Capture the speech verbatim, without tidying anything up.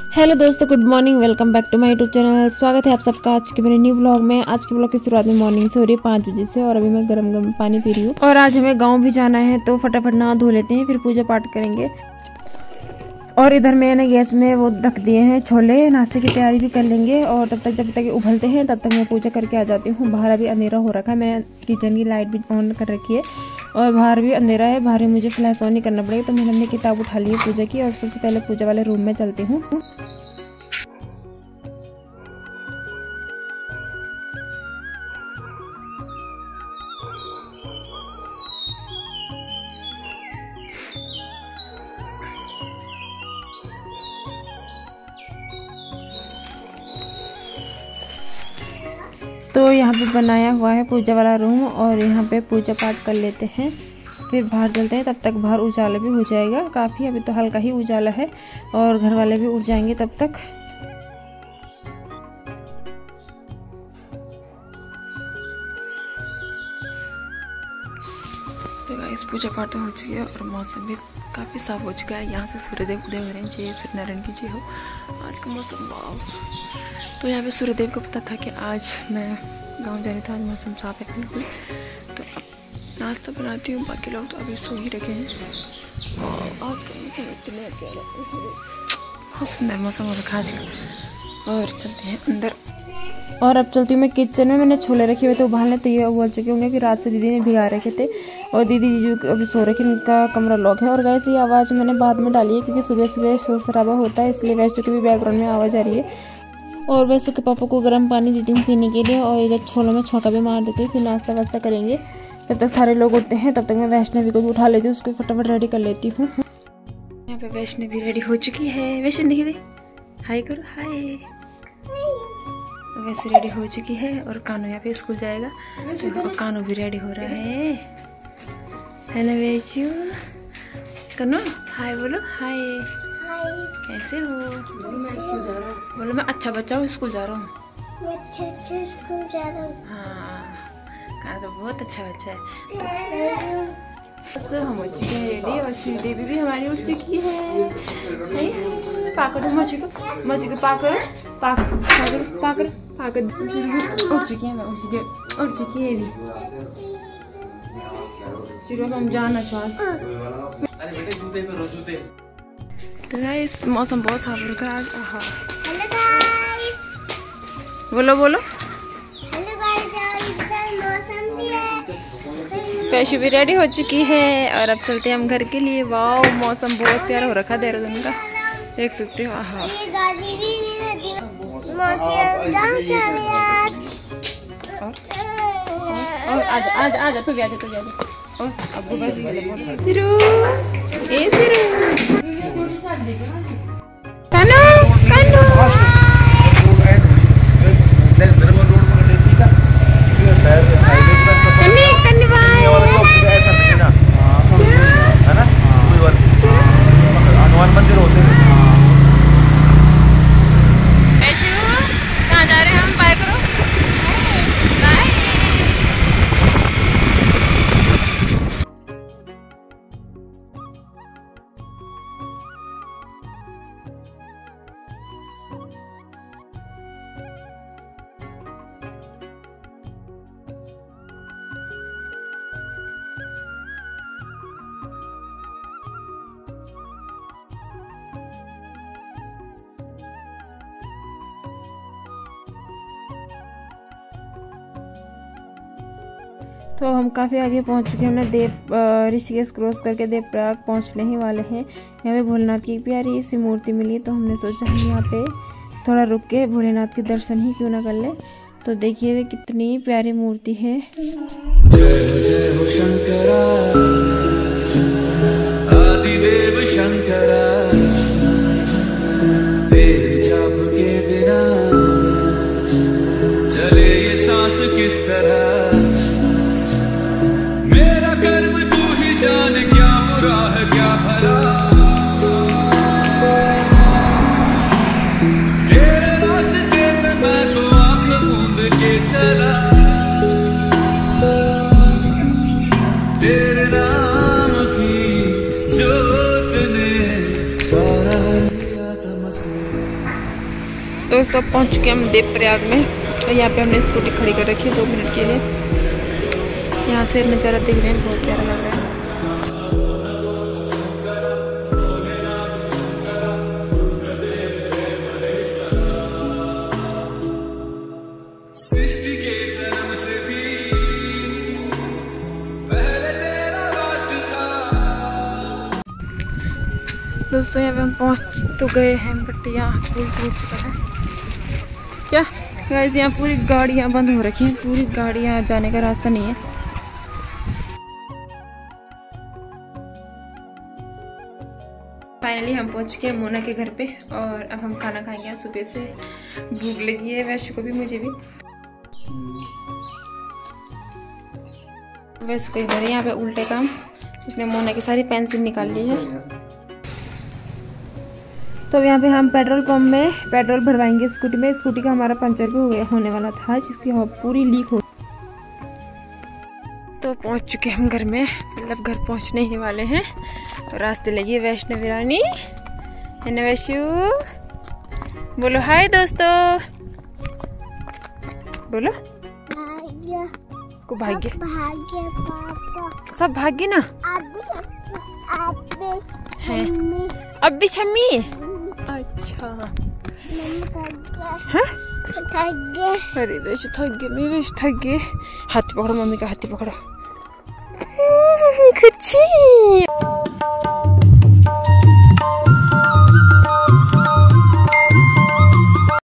Hello दोस्तों, good morning. Welcome back to my YouTube channel. स्वागत है आप सबका आज के मेरे न्यू व्लॉग में। आज के व्लॉग की शुरुआत में मॉर्निंग से हो रही है पाँच बजे से और अभी मैं गरम गरम पानी पी रही हूँ। और आज हमें गांव भी जाना है तो फटाफट नहा धो लेते हैं, फिर पूजा पाठ करेंगे। और इधर मैंने गैस में वो रख दिए हैं छोले, नाश्ते की तैयारी भी कर लेंगे। और तब तक जब तक उबलते हैं तब तक मैं पूजा करके आ जाती हूँ। बाहर अभी अंधेरा हो रखा है, मैंने किचन की लाइट भी ऑन कर रखी है और बाहर भी अंधेरा है। बाहर मुझे फ्लैश ऑन नहीं करना पड़ेगा, तो मैंने अपनी किताब उठा ली है पूजा की। और सबसे पहले पूजा वाले रूम में चलती हूँ। तो यहाँ पे बनाया हुआ है पूजा वाला रूम और यहाँ पे पूजा पाठ कर लेते हैं, फिर बाहर चलते हैं। तब तक बाहर उजाला भी हो जाएगा काफ़ी, अभी तो हल्का ही उजाला है और घर वाले भी उठ जाएंगे तब तक। तो गाइस पूजा पाठ हो चुकी है और मौसम भी काफ़ी साफ हो चुका है। यहाँ से सूर्यदेव उदय हो रहे हैं, जय सूर्यनारायण की जय हो। आज का मौसम वाह। तो यहाँ पे सूर्यदेव को पता था कि आज मैं गांव जाने था, आज मौसम साफ है बिल्कुल। तो अब नाश्ता बनाती हूँ, बाकी लोग तो अभी सो ही रखे हैं। और आज का मौसम इतने प्यारा, बहुत सुंदर मौसम हो रखा आज का। और चलते हैं अंदर। और अब चलती हूँ मैं किचन में। मैंने छोले रखे हुए थे उबालने, तो ये उबल चुके होंगे कि रात से दीदी ने भिगा रखे थे। और दीदी जीजू अभी सो रखे, उनका कमरा लॉक है। और गैस ये आवाज़ मैंने बाद में डाली है क्योंकि सुबह सुबह शोर शराबा होता है, इसलिए वैसे की भी बैकग्राउंड में आवाज़ आ रही है। और वैसे के पापा को गर्म पानी देती हूँ पीने के लिए और इधर छोलों में छौंका भी मार देती हूँ। फिर नाश्ता वास्ता करेंगे। जब तक सारे लोग उठते हैं तब तक मैं वैष्णवी को भी उठा लेती हूँ, उसको फटाफट रेडी कर लेती हूँ। यहाँ पे वैष्णवी रेडी हो चुकी है। वैष्णवी दे हाय करो, हाय। वैसे रेडी हो चुकी है और कानू यहाँ पे स्कूल जाएगा, तो कानू भी रेडी हो रहा है। हेलो वैशु, कानू हाय बोलो, हाय कैसे हो? मैं स्कूल जा रहा हूँ। बोलो मैं अच्छा बच्चा हूँ, स्कूल जा रहा हूँ। मैं अच्छा अच्छा स्कूल जा रहा हूँ। हाँ, कहा तो बहुत अच्छा बच्चा है। तो, तो हम हो चुके हैं रेडी और श्रीदेवी भी हमारी उठ चुकी है। पाकर मची को मची को पाकर पाकर पाकर पाकर पाकर उठ चुकी है। मैं उठ चुकी है उठ चुकी है भी। चलो हम जाना चाहते। तो गाइस मौसम बहुत साफ हो रखा है। आहा हेलो गाइस, बोलो बोलो। हेलो गाइस, इधर मौसम भी है। वैशु भी रेडी हो चुकी है और अब चलते हैं हम घर के लिए। वाह मौसम बहुत प्यारा हो रखा है देहरादून का, देख सकते हो। आहा ये गाड़ी भी मेरी मौसम गांव चले आज। और आज आज आज तू भी आ जा तू भी आ जा। और अब बस सिरू ए सिरू कानू कानू कन्नी कन्नी भाई है ना, हनुमान मंदिर होते हैं। ऐशु कहाँ जा रहे हैं हम? बाय करो, बाय। तो हम काफ़ी आगे पहुंच चुके हैं। हमने देव ऋषिकेश क्रॉस करके देवप्रयाग पहुंचने ही वाले हैं। यहाँ पे भोलेनाथ की प्यारी सी मूर्ति मिली, तो हमने सोचा हम यहाँ पे थोड़ा रुक के भोलेनाथ के दर्शन ही क्यों ना कर ले। तो देखिए कितनी प्यारी मूर्ति है। जय जय हो शंकरा, आदिदेव शंकरा, तेरे जाप के बिना चले ये सांस किस तरह। मेरा कर्म तू ही जाने, क्या बुरा है क्या भला। तेरे रास्ते पे मैं तो आंख मूंद के चला। तेरे नाम की जोत ने दोस्तों पहुंच चुके हम देवप्रयाग में और यहाँ पे हमने स्कूटी खड़ी कर रखी है दो मिनट के लिए। यहाँ से नज़ारा देख रहे हैं, बहुत प्यारा लग रहा है। दोस्तों यहाँ पे हम पहुँच तो गए हैं, बट यहाँ पुल टूट चुका है। क्या गाइस, यहाँ पूरी गाड़ियाँ बंद हो रखी हैं, पूरी गाड़ियाँ जाने का रास्ता नहीं है। फाइनली हम पहुँच चुके हैं मोना के घर पे और अब हम खाना खाएंगे। सुबह से भूख लगी है, वैसे को भी, मुझे भी। वैसे कोई घर यहाँ पे उल्टे काम, उसने मोना की सारी पेंसिल निकाल ली है। तो यहाँ पे हम पेट्रोल पंप में पेट्रोल भरवाएंगे स्कूटी में। स्कूटी का हमारा पंचर भी हो गया होने वाला था, जिसकी हवा पूरी लीक हो। तो पहुँच चुके हम घर में, मतलब घर पहुँचने ही वाले हैं। और रास्ते लगी वैष्णवी रानी है ना। वैष्णु बोलो हाय दोस्तों, बोलो। भाग्य को भाग्य भाग्य पापा सब भाग्य ना है। अब भी छम्मी, अच्छा हाँ? अरे वैसे थक गए, मैं वैसे थक गए। हाथ पकड़ो, मम्मी का हाथ पकड़ो। खुशी